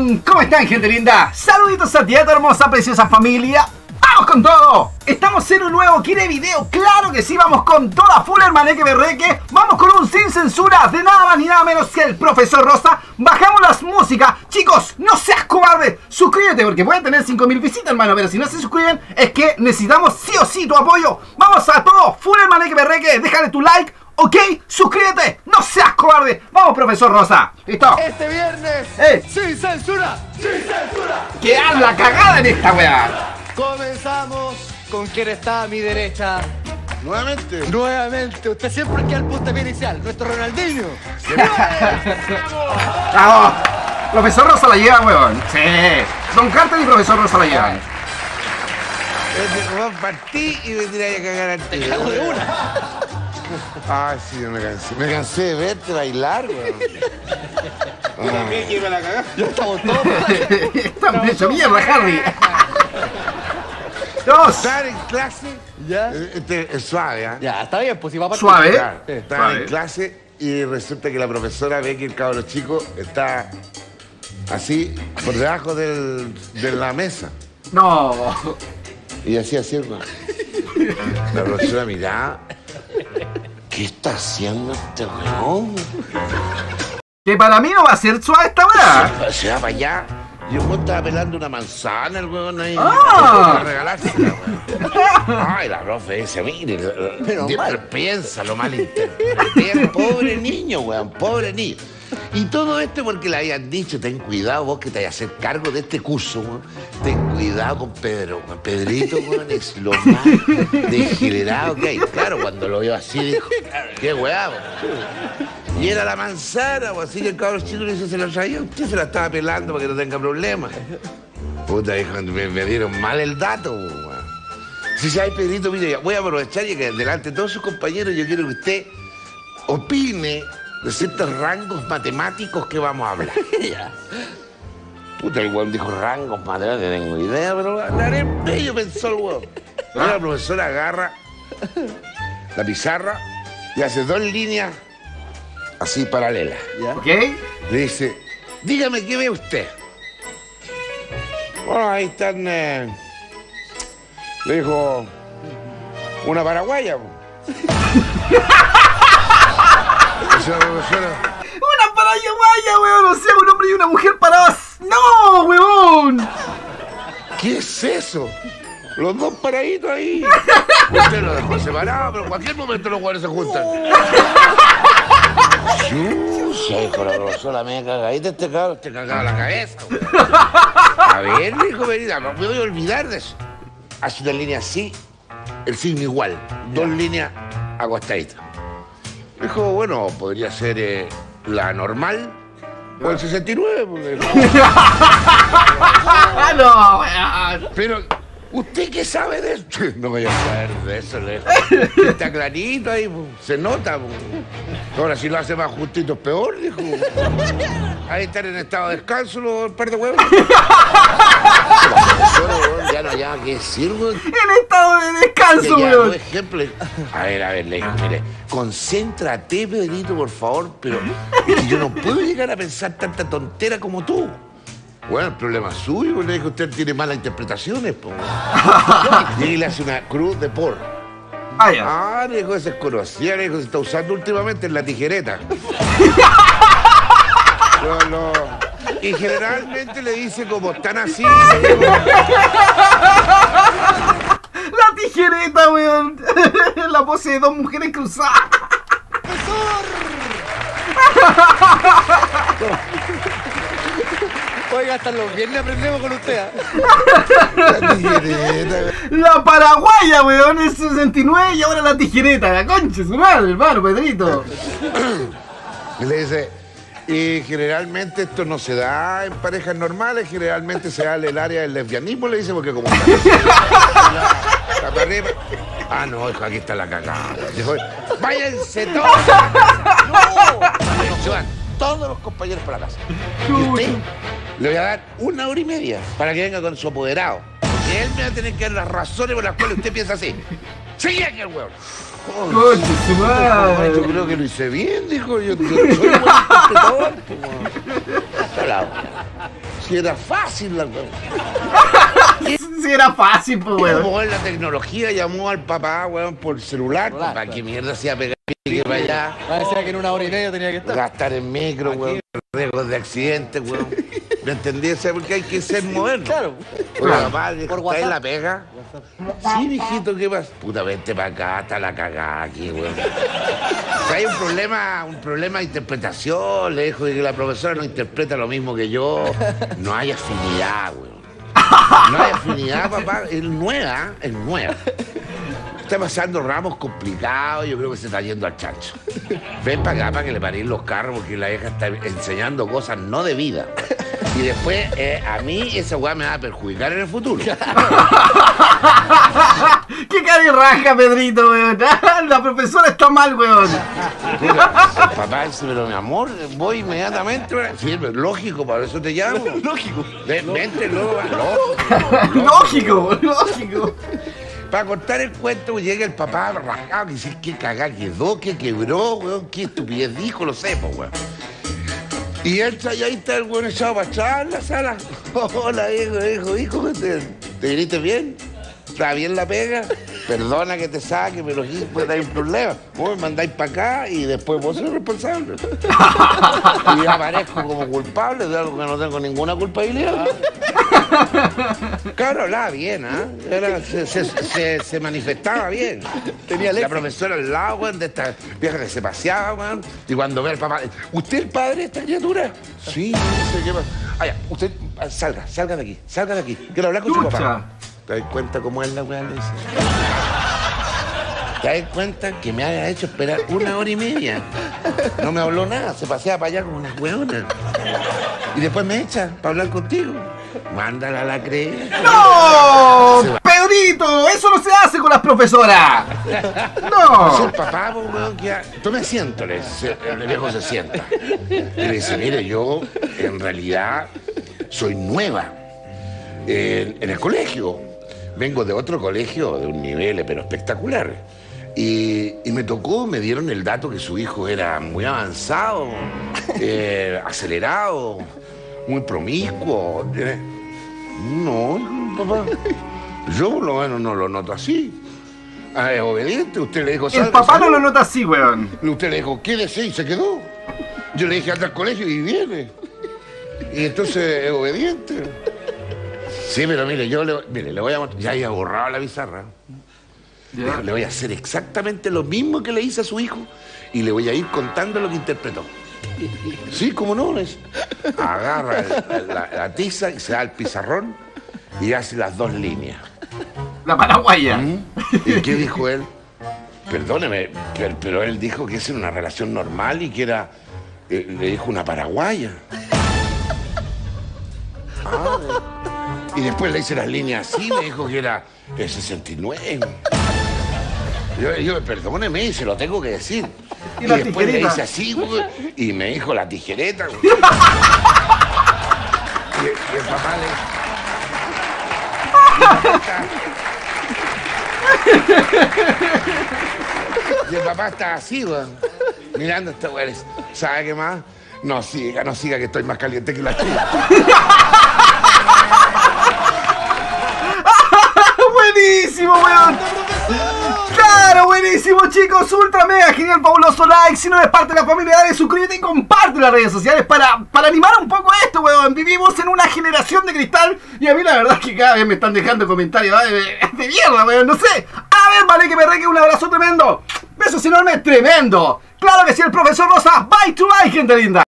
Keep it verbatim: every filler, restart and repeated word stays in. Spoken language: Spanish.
están? ¿Cómo están, gente linda? Saluditos a ti, a tu hermosa, preciosa familia. ¡Vamos con todo! Estamos en un nuevo Quiere Video. Claro que sí, vamos con toda full hermaneque berreque. Vamos con un sin censura de nada más ni nada menos que el Profesor Rosa. Bajamos las músicas. Chicos, no seas cobarde. Suscríbete porque pueden tener cinco mil visitas, hermano. Pero si no se suscriben, es que necesitamos sí o sí tu apoyo. Vamos a todo, full hermaneque berreque. Déjale tu like. Ok, suscríbete, no seas cobarde. Vamos, Profesor Rosa. ¿Listo? Este viernes, ¡Eh! sin censura, sin censura. Que haga la cagada en esta weá. Comenzamos con quien está a mi derecha. Nuevamente. Nuevamente, usted siempre queda al puntapié inicial, nuestro Ronaldinho. Vamos. Profesor Rosa la lleva, weón. Sí. Don Carter y Profesor Rosa la llevan. Vos partí y me tiré a cagar al tío. Cago de una. Ay, sí, yo me cansé. Me cansé de verte bailar, weón. Yo también quiero la cagada. Ya estamos todos. Están hecho mierda, Harry. Dos. Estar en clase. ¿Ya? Este es suave, ¿ah? Ya, está bien, pues si va a partir. Suave. Claro, Sí. Estaban Suave. en clase y resulta que la profesora ve que el cabro chico está así por debajo del, de la mesa. No. Y así, así, hermano. La profesora miraba. ¿Qué está haciendo este weón? Que para mí no va a ser suave esta weá. Se va para allá. Y el weón estaba pelando una manzana, el weón ahí. Ah. Para regalársela, weón. Ay, la profe dice, mire, Pero de- mal. piensa lo mal interpreté. Pobre niño, weón, pobre niño. Y todo esto porque le habían dicho, ten cuidado vos que te vayas a hacer cargo de este curso, weón. Ten cuidado con Pedro, weón. Pedrito, weón, es lo más degenerado que hay. Claro, cuando lo vio así, dijo, qué weá, weón. Y era la manzana, o así que el cabrón chico le dice, se la traía, usted se la estaba pelando para que no tenga problemas. Puta, dijo, me, me dieron mal el dato, weón. Si sabes, Pedrito, mire, voy a aprovechar y que delante de todos sus compañeros yo quiero que usted opine de ciertos rangos matemáticos que vamos a hablar. Ya. Puta, el weón dijo rangos matemáticos, no tengo idea, pero hablaré bello, pensó el weón. Y la profesora agarra la pizarra y hace dos líneas así paralelas. Ya. ¿Ok? Le dice, dígame qué ve usted. Bueno, ahí están, eh, le dijo, una paraguaya. Po. Dice la profesora, Una paraguaya, weón. O sea, un hombre y una mujer parados. ¡No, weón! ¿qué es eso? Los dos paraditos ahí. Usted lo dejó separado, pero en cualquier momento los jugadores se juntan. Chucha, hijo, la profesora me cagadita este cabrón, te cagaba la cabeza. Güey. A ver, hijo, venida, no me voy a olvidar de eso. Hace una línea así, el signo igual, dos líneas acostaditas. Dijo, bueno, podría ser eh, la normal o el sesenta y nueve. Porque... ¡Ah, no, weón! Pero, ¿usted qué sabe de esto? No me voy a saber de eso, le dijo. Está clarito ahí, po. Se nota. Po. Ahora, si lo hace más justito, es peor, dijo. Ahí están en estado de descanso los par de huevos. La profesora, weón, ya no hay nada que decir, weón. En estado de descanso, Ya, por weón. ejemplo, a ver, a ver, le dijo, mire, concéntrate, Pedrito, por favor, pero es que yo no puedo llegar a pensar tanta tontera como tú. Bueno, el problema es suyo, le dijo, usted tiene malas interpretaciones, po. Y le hace una cruz de por. Ah, ya. Ah, le dijo, esa es conocida, le dijo, se está usando últimamente en la tijereta. No, no. Y generalmente le dice como están así. le digo, La tijereta, weón. La pose de dos mujeres cruzadas. Oiga, hasta los viernes aprendemos con usted. ¿Ah? la tijereta. La paraguaya, weón. Es sesenta y nueve y ahora la tijereta. La concha, su madre, hermano, Pedrito. Y le dice, y generalmente esto no se da en parejas normales, generalmente se da en el área del lesbianismo, le dice, porque como está la, la para arriba. Ah, no, hijo, aquí está la cagada. Dijo, váyanse todos a la casa. No, se van todos los compañeros para la casa. Y usted le voy a dar una hora y media para que venga con su apoderado. Porque él me va a tener que dar las razones por las cuales usted piensa así. ¡Sigue aquí el huevo! Concha su madre. Yo creo que lo hice bien, dijo. Yo, yo soy un buen interpretador. Como... Hola. Si era fácil la cosa. Si era fácil, pues, weón. Mover la tecnología, llamó al papá, weón, por celular. Celular, ¿Para claro. qué mierda se iba a pegar pique para allá? Parecía que en una hora y media tenía que estar. Gastar en micro, weón. Riesgos de accidentes, weón. ¿Me entendí? O sea, porque hay que ser moderno. Claro. Oye, Claro. papá, Por ¿está en WhatsApp. la pega? Sí, mijito, ¿qué pasa? Puta, vente para acá, está la cagada aquí, weón. O sea, hay un problema, un problema de interpretación. Le dijo que la profesora no interpreta lo mismo que yo. No hay afinidad, weón. No hay afinidad, papá. Es nueva, es nueva. Está pasando ramos complicados, yo creo que se está yendo al chancho. Ven para acá para que le paren los carros porque la vieja está enseñando cosas no debidas. Y después, eh, a mí esa weá me va a perjudicar en el futuro. ¡Qué carirraja, Pedrito, weón! La profesora está mal, weón. Mira, el papá dice, pero mi amor, voy inmediatamente. Sí, pero lógico, para eso te llamo. Lógico. Ven, vente, luego, lógico. Lógico, lógico. Para contar el cuento, llega el papá rascado, que dice, qué cagá quedó, qué quebró, weón, qué estupidez dijo, lo sé, pues, weón. Y entra y ahí está el weón echado para atrás en la sala. Hola, hijo, hijo, hijo, ¿te, te viniste bien? ¿Está bien la pega? Perdona que te saque, pero aquí puede haber un problema. Vos me mandáis para acá y después vos sos responsable. Y yo aparezco como culpable de algo que no tengo ninguna culpabilidad. Claro, hablaba bien, ¿ah? ¿eh? Se, se, se, se manifestaba bien. Tenía la léxico. profesora al lado, weón, de esta vieja que se paseaba, weón. Y cuando ve al papá, ¿usted es el padre de esta criatura? Sí, no sé qué pasa. Ah, ya, usted, salga, salga de aquí, salga de aquí. Quiero hablar con su Chucha. papá. ¿Te das cuenta cómo es la weá? Le dice. ¿Te das cuenta que me haya hecho esperar una hora y media? No me habló nada, se paseaba para allá como una weona. Y después me echa para hablar contigo. Mándala a la creencia. ¡No! ¡Pedrito! ¡Eso no se hace con las profesoras! Es el ¡No! papá, pues, weón, que... Tome asiento, le dice, el viejo se sienta. Y le dice, mire, yo en realidad soy nueva en, en el colegio. Vengo de otro colegio de un nivel, pero espectacular. Y, y me tocó, me dieron el dato que su hijo era muy avanzado, eh, acelerado, muy promiscuo. Eh, No, papá, yo por lo menos no lo noto así. Ah, es obediente, usted le dijo... El "Salga, papá no salga". lo nota así, weón. Y usted le dijo, quédese y se quedó. Yo le dije, anda al colegio y viene. Y entonces es obediente. Sí, pero mire, yo le, mire, le voy a mostrar, ya había borrado la pizarra. Le, le voy a hacer exactamente lo mismo que le hice a su hijo y le voy a ir contando lo que interpretó. Sí, cómo no, les agarra el- la, la tiza y se da el pizarrón y hace las dos líneas. La paraguaya. ¿Mm? ¿Y qué dijo él? Perdóneme, pero, pero él dijo que esa era una relación normal y que era, eh, le dijo una paraguaya. Ah, y después le hice las líneas así, me dijo que era el sesenta y nueve. Yo, yo, perdóneme, se lo tengo que decir. ¿Y Y, la después le tijereta? hice así, güey, y me dijo la tijereta. Güey. Y, y el papá le... y el papá está- Y el papá está así, weón, mirando a estos güeyes. ¿Sabe qué más? No siga, no siga, que estoy más caliente que la chica. ¡Buenísimo, weón! ¡Claro, buenísimo, chicos! Ultra mega genial, fabuloso like. Si no eres parte de la familia, dale suscríbete y comparte las redes sociales para, para animar un poco esto, weón. Vivimos en una generación de cristal y a mí la verdad es que cada vez me están dejando comentarios de, de mierda, weón. No sé. A ver, vale, que me regue un abrazo tremendo. Besos enormes, tremendo. Claro que sí, el profesor Rosa. Bye to bye, gente linda.